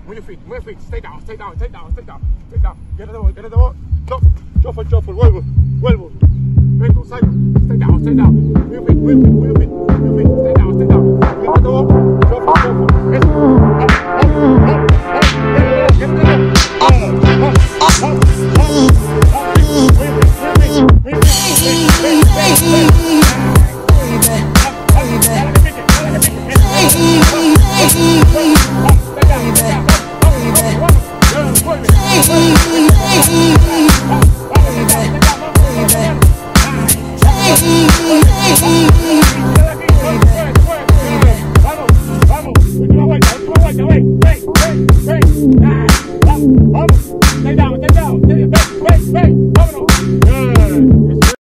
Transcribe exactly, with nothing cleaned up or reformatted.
Move your feet, move your feet. Stay down, stay down, stay down, stay down, stay down. Get it over, get it over. Shuffle, shuffle, shuffle. Vuelvo, vuelvo. Vengo, salgo. Stay down, stay down. Move your feet, move your feet, move your feet, move your feet. Stay down, stay down. Get it over.